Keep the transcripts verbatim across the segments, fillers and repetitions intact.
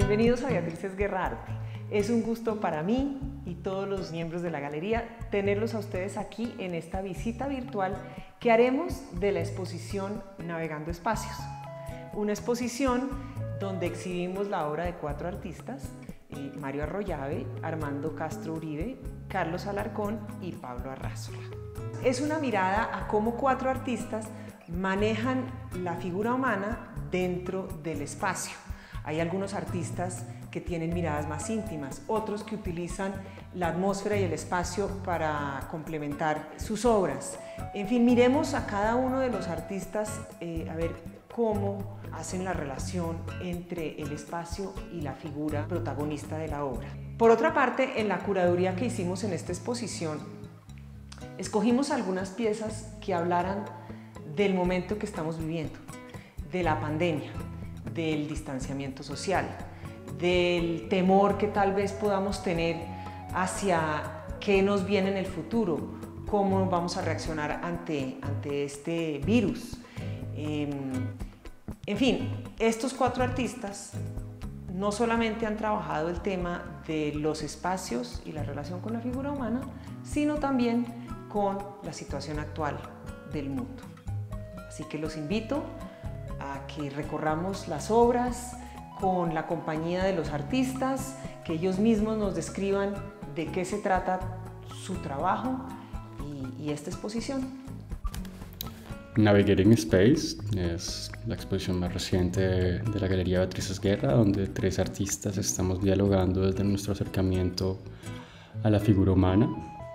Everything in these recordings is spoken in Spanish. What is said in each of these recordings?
Bienvenidos a Beatriz Guerra Arte. Es un gusto para mí y todos los miembros de la galería tenerlos a ustedes aquí en esta visita virtual que haremos de la exposición Navegando Espacios. Una exposición donde exhibimos la obra de cuatro artistas, eh, Mario Arroyave, Armando Castro Uribe, Carlos Alarcón y Pablo Arrazola. Es una mirada a cómo cuatro artistas manejan la figura humana dentro del espacio. Hay algunos artistas que tienen miradas más íntimas, otros que utilizan la atmósfera y el espacio para complementar sus obras. En fin, miremos a cada uno de los artistas eh, a ver cómo hacen la relación entre el espacio y la figura protagonista de la obra. Por otra parte, en la curaduría que hicimos en esta exposición, escogimos algunas piezas que hablaran del momento que estamos viviendo, de la pandemia, del distanciamiento social, del temor que tal vez podamos tener hacia qué nos viene en el futuro, cómo vamos a reaccionar ante, ante este virus. Eh, en fin, estos cuatro artistas no solamente han trabajado el tema de los espacios y la relación con la figura humana, sino también con la situación actual del mundo. Así que los invito a que recorramos las obras con la compañía de los artistas, que ellos mismos nos describan de qué se trata su trabajo y, y esta exposición. Navigating Space es la exposición más reciente de la Galería Beatriz Guerra, donde tres artistas estamos dialogando desde nuestro acercamiento a la figura humana.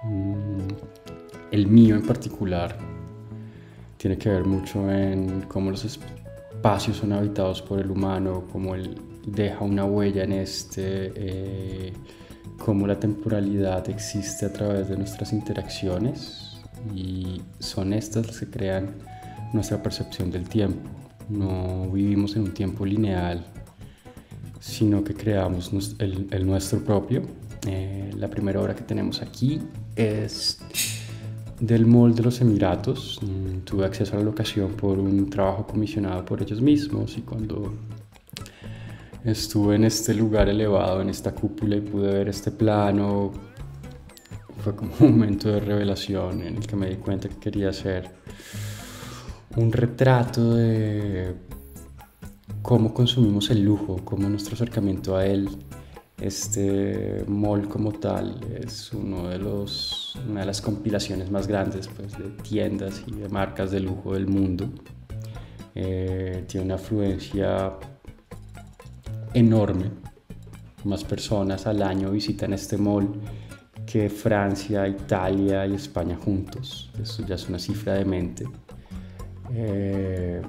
El mío en particular tiene que ver mucho en cómo los espacios son habitados por el humano, cómo él deja una huella en este, eh, cómo la temporalidad existe a través de nuestras interacciones, y son estas las que crean nuestra percepción del tiempo. No vivimos en un tiempo lineal, sino que creamos el, el nuestro propio. Eh, la primera obra que tenemos aquí es del Mall de los Emiratos. Tuve acceso a la locación por un trabajo comisionado por ellos mismos, y cuando estuve en este lugar elevado, en esta cúpula, y pude ver este plano, fue como un momento de revelación en el que me di cuenta que quería hacer un retrato de cómo consumimos el lujo, cómo nuestro acercamiento a él. Este mall como tal es uno de los, una de las compilaciones más grandes, pues, de tiendas y de marcas de lujo del mundo. Eh, tiene una afluencia enorme. Más personas al año visitan este mall que Francia, Italia y España juntos. Eso ya es una cifra demente. Eh,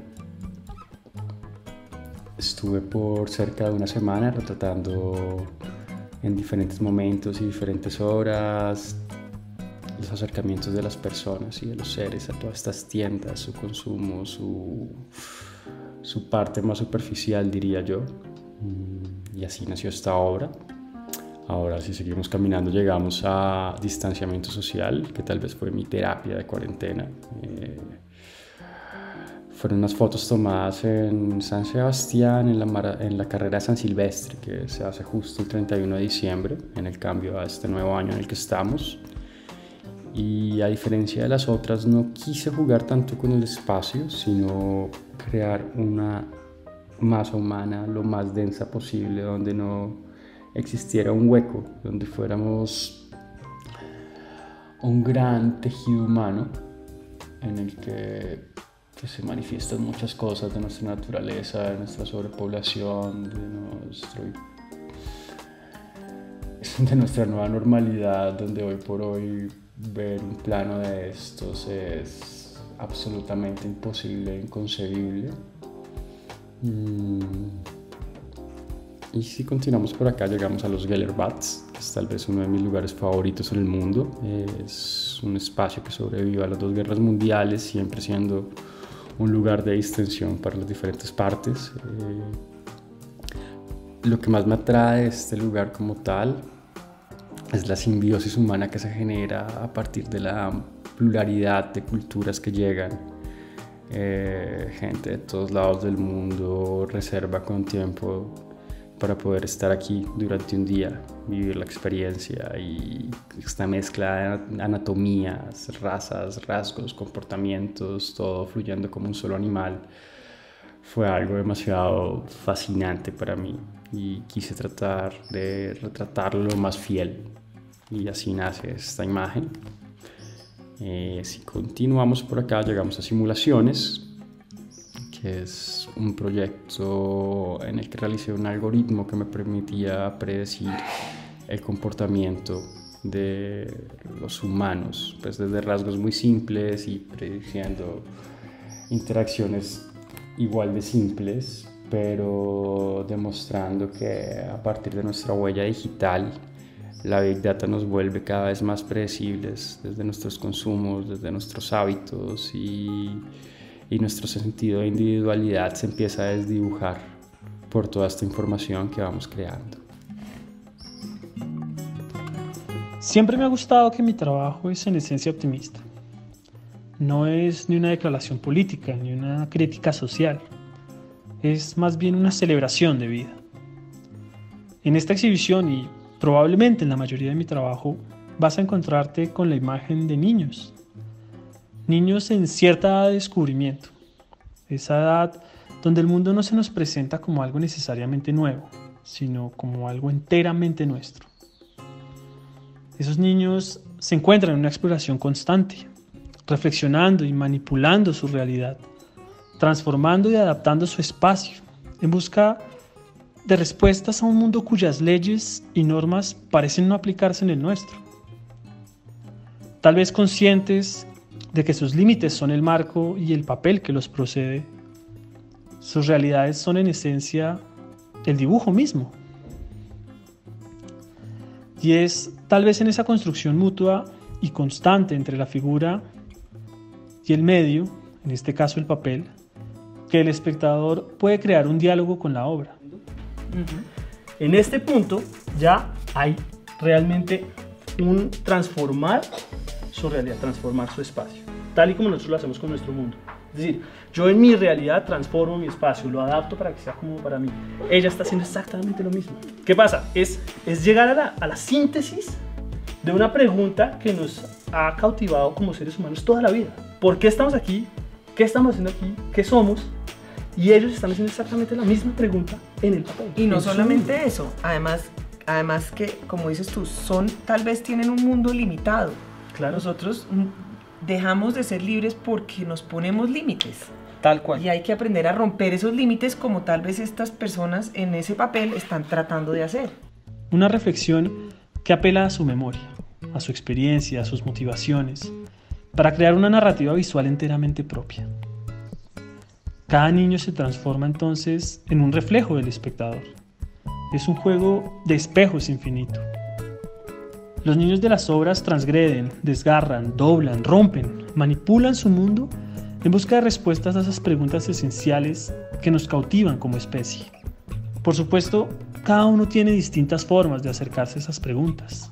Estuve por cerca de una semana retratando en diferentes momentos y diferentes horas los acercamientos de las personas y de los seres a todas estas tiendas, su consumo, su, su parte más superficial, diría yo. Y así nació esta obra. Ahora, si seguimos caminando, llegamos a distanciamiento social, que tal vez fue mi terapia de cuarentena. Eh, Fueron unas fotos tomadas en San Sebastián, en la, en la carrera de San Silvestre, que se hace justo el treinta y uno de diciembre, en el cambio a este nuevo año en el que estamos. Y a diferencia de las otras, no quise jugar tanto con el espacio, sino crear una masa humana lo más densa posible, donde no existiera un hueco, donde fuéramos un gran tejido humano en el que que se manifiestan muchas cosas de nuestra naturaleza, de nuestra sobrepoblación, de, nuestro, de nuestra nueva normalidad, donde hoy por hoy ver un plano de estos es absolutamente imposible, inconcebible. Y si continuamos por acá, llegamos a los Gellerbats, que es tal vez uno de mis lugares favoritos en el mundo. Es un espacio que sobrevivió a las dos guerras mundiales, siempre siendo un lugar de distensión para las diferentes partes. Eh, lo que más me atrae de este lugar como tal es la simbiosis humana que se genera a partir de la pluralidad de culturas que llegan. Eh, gente de todos lados del mundo reserva con tiempo para poder estar aquí durante un día, vivir la experiencia y esta mezcla de anatomías, razas, rasgos, comportamientos, todo fluyendo como un solo animal, fue algo demasiado fascinante para mí y quise tratar de retratarlo lo más fiel y así nace esta imagen. Eh, si continuamos por acá llegamos a simulaciones, que es un proyecto en el que realicé un algoritmo que me permitía predecir el comportamiento de los humanos, pues desde rasgos muy simples y prediciendo interacciones igual de simples, pero demostrando que a partir de nuestra huella digital la Big Data nos vuelve cada vez más predecibles desde nuestros consumos, desde nuestros hábitos y, y nuestro sentido de individualidad se empieza a desdibujar por toda esta información que vamos creando. Siempre me ha gustado que mi trabajo es en esencia optimista. No es ni una declaración política ni una crítica social. Es más bien una celebración de vida. En esta exhibición y probablemente en la mayoría de mi trabajo vas a encontrarte con la imagen de niños. Niños en cierta edad de descubrimiento. Esa edad donde el mundo no se nos presenta como algo necesariamente nuevo, sino como algo enteramente nuestro. Esos niños se encuentran en una exploración constante, reflexionando y manipulando su realidad, transformando y adaptando su espacio en busca de respuestas a un mundo cuyas leyes y normas parecen no aplicarse en el nuestro. Tal vez conscientes de que sus límites son el marco y el papel que los procede, sus realidades son en esencia el dibujo mismo. Y es tal vez en esa construcción mutua y constante entre la figura y el medio, en este caso el papel, que el espectador puede crear un diálogo con la obra. Uh-huh. En este punto ya hay realmente un transformar su realidad, transformar su espacio, tal y como nosotros lo hacemos con nuestro mundo. Es decir, yo en mi realidad transformo mi espacio, lo adapto para que sea cómodo para mí. Ella está haciendo exactamente lo mismo. ¿Qué pasa? Es, es llegar a la, a la síntesis de una pregunta que nos ha cautivado como seres humanos toda la vida. ¿Por qué estamos aquí? ¿Qué estamos haciendo aquí? ¿Qué somos? Y ellos están haciendo exactamente la misma pregunta en el papel. Y no solamente eso, además, además que, como dices tú, son, tal vez tienen un mundo limitado. Claro. Nosotros dejamos de ser libres porque nos ponemos límites. Tal cual. Y hay que aprender a romper esos límites como tal vez estas personas en ese papel están tratando de hacer. Una reflexión que apela a su memoria, a su experiencia, a sus motivaciones, para crear una narrativa visual enteramente propia. Cada niño se transforma entonces en un reflejo del espectador. Es un juego de espejos infinito. Los niños de las obras transgreden, desgarran, doblan, rompen, manipulan su mundo en busca de respuestas a esas preguntas esenciales que nos cautivan como especie. Por supuesto, cada uno tiene distintas formas de acercarse a esas preguntas.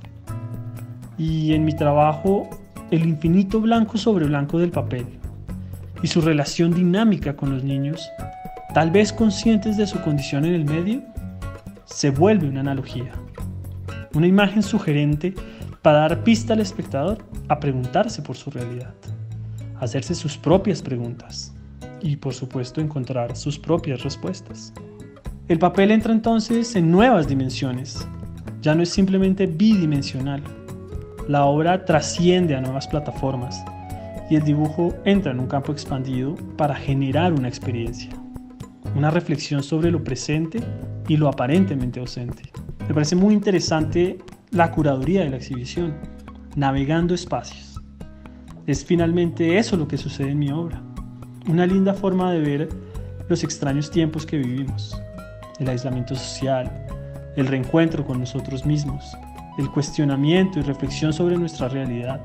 Y en mi trabajo, el infinito blanco sobre blanco del papel y su relación dinámica con los niños, tal vez conscientes de su condición en el medio, se vuelve una analogía. Una imagen sugerente para dar pista al espectador a preguntarse por su realidad, hacerse sus propias preguntas y, por supuesto, encontrar sus propias respuestas. El papel entra entonces en nuevas dimensiones. Ya no es simplemente bidimensional. La obra trasciende a nuevas plataformas y el dibujo entra en un campo expandido para generar una experiencia, una reflexión sobre lo presente y lo aparentemente ausente. Me parece muy interesante la curaduría de la exhibición, navegando espacios. Es finalmente eso lo que sucede en mi obra, una linda forma de ver los extraños tiempos que vivimos, el aislamiento social, el reencuentro con nosotros mismos, el cuestionamiento y reflexión sobre nuestra realidad,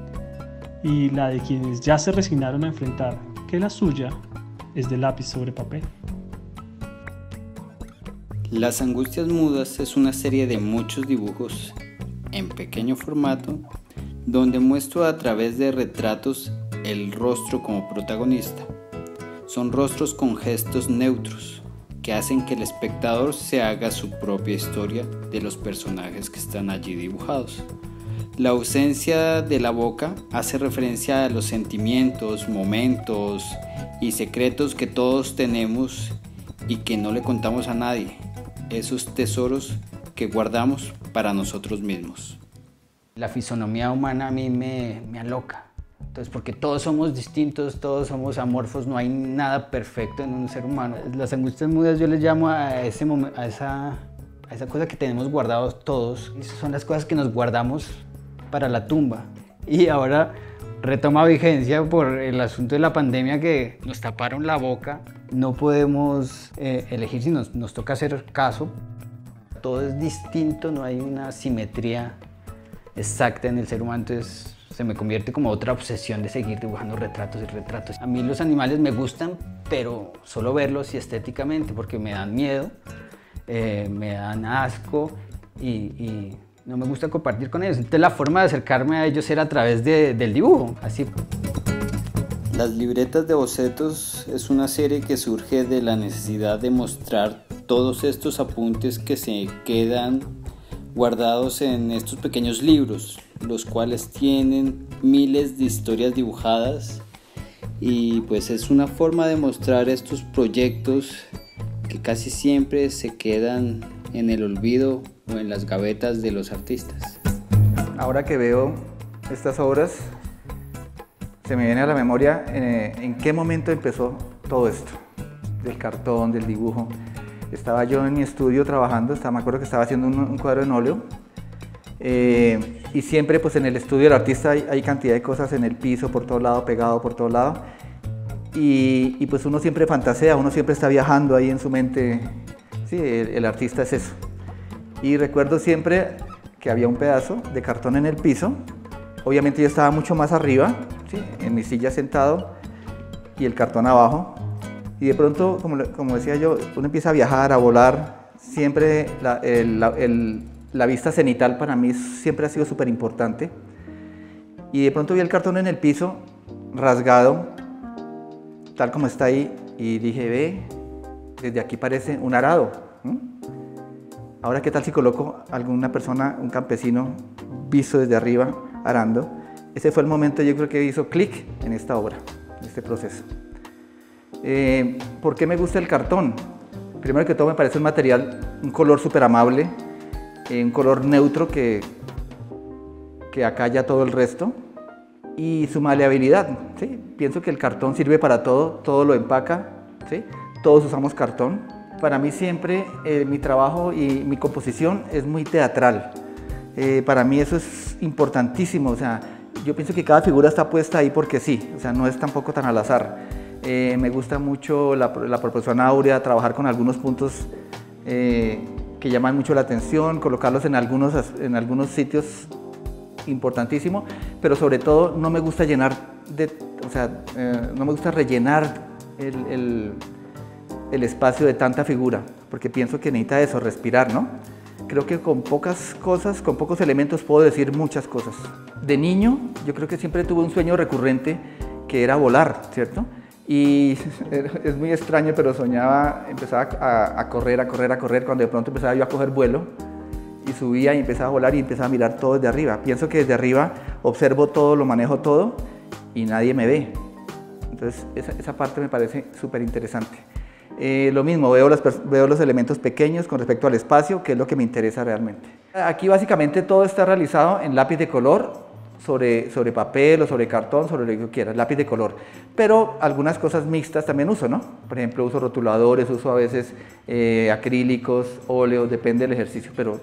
y la de quienes ya se resignaron a enfrentar que la suya es de lápiz sobre papel. Las Angustias Mudas es una serie de muchos dibujos en pequeño formato donde muestro a través de retratos el rostro como protagonista. Son rostros con gestos neutros que que hacen que el espectador se haga su propia historia de los personajes que están allí dibujados. La ausencia de la boca hace referencia a los sentimientos, momentos y secretos que todos tenemos y que no le contamos a nadie, esos tesoros que guardamos para nosotros mismos. La fisonomía humana a mí me, me aloca, entonces porque todos somos distintos, todos somos amorfos, no hay nada perfecto en un ser humano. Las angustias mudas yo les llamo a, ese momen- a, esa, a esa cosa que tenemos guardados todos, y son las cosas que nos guardamos para la tumba, y ahora retoma vigencia por el asunto de la pandemia, que nos taparon la boca, no podemos eh, elegir si nos, nos toca hacer caso. Todo es distinto, no hay una simetría exacta en el ser humano, entonces se me convierte como otra obsesión de seguir dibujando retratos y retratos. A mí los animales me gustan, pero solo verlos y estéticamente, porque me dan miedo, eh, me dan asco y, y no me gusta compartir con ellos. Entonces la forma de acercarme a ellos era a través de, del dibujo, así. Las libretas de bocetos es una serie que surge de la necesidad de mostrar todos estos apuntes que se quedan guardados en estos pequeños libros, los cuales tienen miles de historias dibujadas, y pues es una forma de mostrar estos proyectos que casi siempre se quedan en el olvido o en las gavetas de los artistas. Ahora que veo estas obras, se me viene a la memoria eh, en qué momento empezó todo esto, del cartón, del dibujo. Estaba yo en mi estudio trabajando, estaba, me acuerdo que estaba haciendo un, un cuadro en óleo, eh, y siempre pues en el estudio del artista hay, hay cantidad de cosas en el piso, por todo lado, pegado por todo lado, y, y pues uno siempre fantasea, uno siempre está viajando ahí en su mente, sí, el, el artista es eso. Y recuerdo siempre que había un pedazo de cartón en el piso, obviamente yo estaba mucho más arriba, ¿sí?, en mi silla sentado, y el cartón abajo. Y de pronto, como, como decía yo, uno empieza a viajar, a volar. Siempre la, el, la, el, la vista cenital para mí siempre ha sido súper importante. Y de pronto vi el cartón en el piso, rasgado, tal como está ahí, y dije, ve, desde aquí parece un arado. ¿Mm? Ahora, ¿qué tal si coloco a alguna persona, un campesino, visto desde arriba, arando? Ese fue el momento, yo creo, que hizo clic en esta obra, en este proceso. Eh, ¿Por qué me gusta el cartón? Primero que todo me parece un material, un color súper amable, eh, un color neutro que, que acalla todo el resto, y su maleabilidad, ¿sí? Pienso que el cartón sirve para todo, todo lo empaca, ¿sí? Todos usamos cartón. Para mí siempre eh, mi trabajo y mi composición es muy teatral. Eh, para mí eso es importantísimo, o sea, yo pienso que cada figura está puesta ahí porque sí, o sea, no es tampoco tan al azar. Eh, me gusta mucho la, la proporción áurea, trabajar con algunos puntos eh, que llaman mucho la atención, colocarlos en algunos, en algunos sitios importantísimo, pero sobre todo no me gusta llenar, de, o sea, eh, no me gusta rellenar el, el, el espacio de tanta figura, porque pienso que necesita eso, respirar, ¿no? Creo que con pocas cosas, con pocos elementos puedo decir muchas cosas. De niño, yo creo que siempre tuve un sueño recurrente que era volar, ¿cierto? Y es muy extraño, pero soñaba, empezaba a, a correr, a correr, a correr, cuando de pronto empezaba yo a coger vuelo y subía y empezaba a volar y empezaba a mirar todo desde arriba. Pienso que desde arriba observo todo, lo manejo todo y nadie me ve. Entonces esa, esa parte me parece súper interesante. Eh, lo mismo, veo los, veo los elementos pequeños con respecto al espacio, que es lo que me interesa realmente. Aquí básicamente todo está realizado en lápiz de color, sobre, sobre papel o sobre cartón, sobre lo que yo quiera, lápiz de color. Pero algunas cosas mixtas también uso, ¿no? Por ejemplo, uso rotuladores, uso a veces eh, acrílicos, óleos, depende del ejercicio, pero...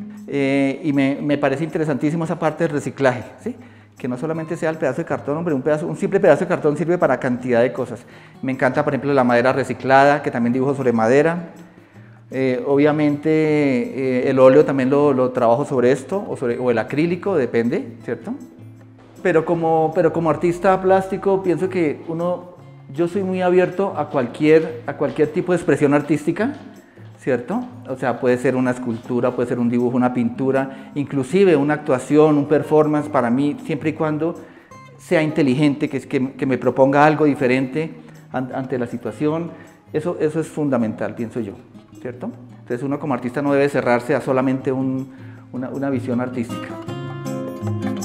Eh, y me, me parece interesantísimo esa parte del reciclaje, ¿sí? Que no solamente sea el pedazo de cartón, hombre, un, pedazo, un simple pedazo de cartón sirve para cantidad de cosas. Me encanta, por ejemplo, la madera reciclada, que también dibujo sobre madera. Eh, obviamente eh, el óleo también lo, lo trabajo sobre esto, o, sobre, o el acrílico, depende, ¿cierto? Pero como, pero como artista plástico pienso que uno, yo soy muy abierto a cualquier, a cualquier tipo de expresión artística, ¿cierto? O sea, puede ser una escultura, puede ser un dibujo, una pintura, inclusive una actuación, un performance, para mí, siempre y cuando sea inteligente, que, que, que me proponga algo diferente ante la situación. Eso, eso es fundamental, pienso yo, ¿cierto? Entonces uno como artista no debe cerrarse a solamente un, una, una visión artística.